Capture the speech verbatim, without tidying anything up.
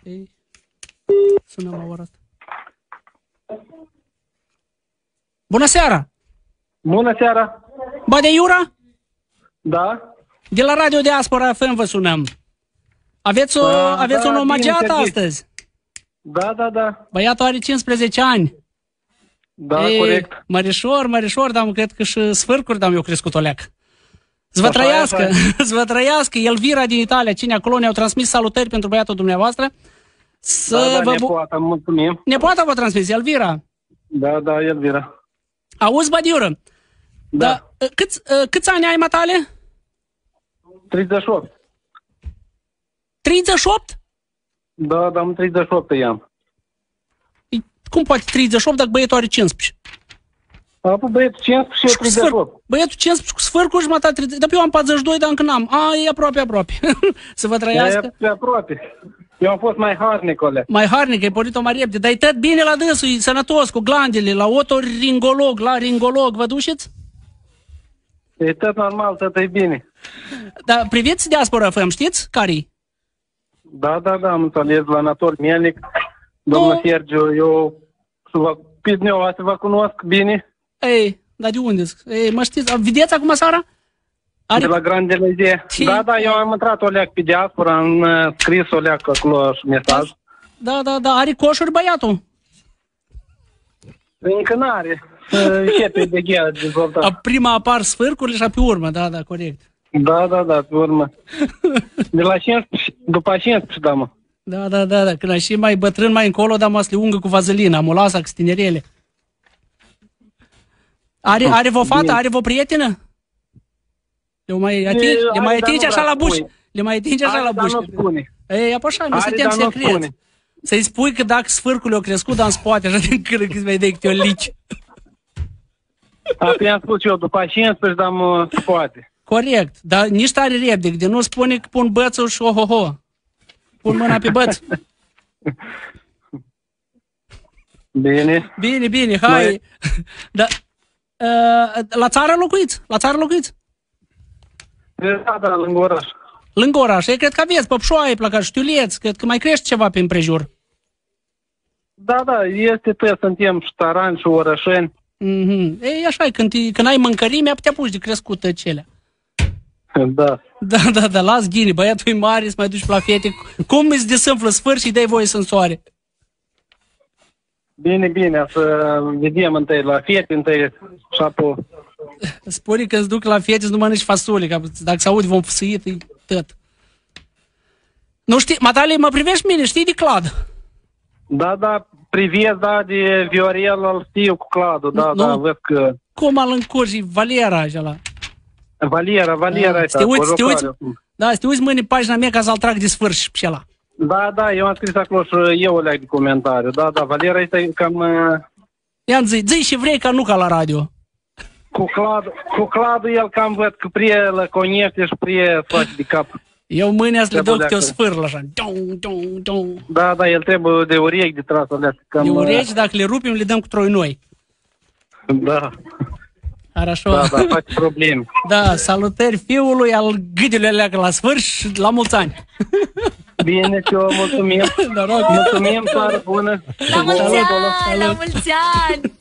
Ei, sunăm la ora asta. Bună seara! Bună seara! Bă, de Iura? Da? De la Radio Diaspora F M vă sunăm. Aveți o, A, aveți da, un omagiat bine, astăzi? Da, da, da. Băiatul are cincisprezece ani. Da, Ei, corect. Mărișor, mărișor, dar cred că și sfârcuri, dar eu crescut o leacă. Să vă Așa, trăiască, așa. să vă trăiască. Elvira din Italia, cine acolo ne-au transmis salutări pentru băiatul dumneavoastră. Să Da, da, vă bu- nepoata, mulțumim. Nepoata vă transmis, Elvira. Da, da, Elvira. Auzi, Badiură, Da. da, câți, câți ani ai, matale? treizeci și opt. treizeci și opt? Da, da, am treizeci și opt i-am. Cum poate treizeci și opt dacă băietul are cincisprezece? A, păi băietul cincisprezece și cu treizeci și sfâr- opt. Băietul cincisprezece cu sfârcuri jumătate treizeci. Dar eu am patruzeci și doi, dar încă n-am. A, e aproape, aproape. Să vă trăiască. E pe aproape. Eu am fost mai harnic, ole. Mai harnic, ai pornit-o mai repede. Dar e tot bine la dânsul, e sănătos, cu glandele, la otoringolog, la ringolog. Vă duceți? E tot normal, tot e bine. Dar priviți Diaspora F M, știți care-i? Da, da, da, am înțeles la Anator Mielnic. Domnul Nu. Sergiu, eu să vă, pe dumneavoastră vă cunosc bine. Ei, dar de unde? Ei, mă știți? Vedeți acum seara? Are... De la Grandelezie. Ce? Da, da, eu am intrat o leac pe Diaspora, am uh, scris o leac acolo și mesaj. Da, da, da, are coșuri băiatul. Încă n-are. Să începe de ghea de dezvoltat. A, prima apar sfârcurile și a pe urmă, da, da, corect. Da, da, da, pe urmă. De la cincisprezece, după cincisprezece, da, mă. Da, da, da, da, când a și mai bătrân mai încolo, dar mă le ungă cu vazelină, amulasa, cu stinerele. Are, are vă fată, are vă prietenă? Le mai atingi, E, le mai are, dar atingi nu așa vrea la buș. spune. Le mai atingi așa Are, la dar buș. nu spune. Ei, așa, nu Are, suntem dar nu secreți. spune. Să-i spui că dacă sfârcul o crescut, dar în spate, așa din câră, că-ți mai dai câte o lici. Asta i-am spus eu, după cincisprezece, dar mă poate. Corect, dar nici tare repede, de nu spune că pun bățul și ohoho. Pun mâna pe băț. Bine. Bine, bine, hai. Noi- Da. Uh, la țară locuiți? La țară locuiți? Da, da, lângă oraș. Lângă oraș. Ei, cred că aveți păpșoaie, plăcat, știuleți, cred că mai crește ceva pe împrejur. Da, da, este tot, suntem ștarani și orășeni. Mm-hmm. Ei, așa, când, te- când ai mâncărime, putea puși de crescută celea. Da. Da, da, da, las ghini, băiatul e mare, să mai duci pe la fete. Cum îți desâmplă sfârșit și dai voie să însoare? Bine, bine, să vedem întâi la fete, întâi și apoi. Spune că îți duc la fete să nu mănânci fasole, că dacă se aude vom făsăit, e tot. Nu știi, Matale, mă privești mine, știi de clad? Da, da, privesc, da, de Viorel, îl știu cu Cladu, da, Nu, da, nu. văd că... Cum al încurci, Valera, așa la. Valera, Valera, Da, da, să te uiți, să te uiți, da, să te uiți mâine pagina mea ca să-l trag de sfârșit pe ăla. Da, da, eu am scris acolo și eu o leac de comentariu. Da, da, Valera este cam... uh, Ia-mi zi, zi și vrei ca nu ca la radio. Cu Cladu, cu Cladu el cam văd că prie lăconiește și prie face de cap. Eu mâine să le dau câte o Trebuie sfârlă așa. Dong, dong, dong. Da, da, el trebuie de urechi de tras o leac. Cam, De uh, urechi, dacă le rupim, le dăm cu troi noi. Da, Хорошо. da, da, face probleme. Da, salutări fiului al gâdului aleacă la sfârșit, la mulți ani. Bine, și eu mulțumim. Noroc. Mulțumim, seară bună. La mulți Salut, ani, la salut. mulți ani!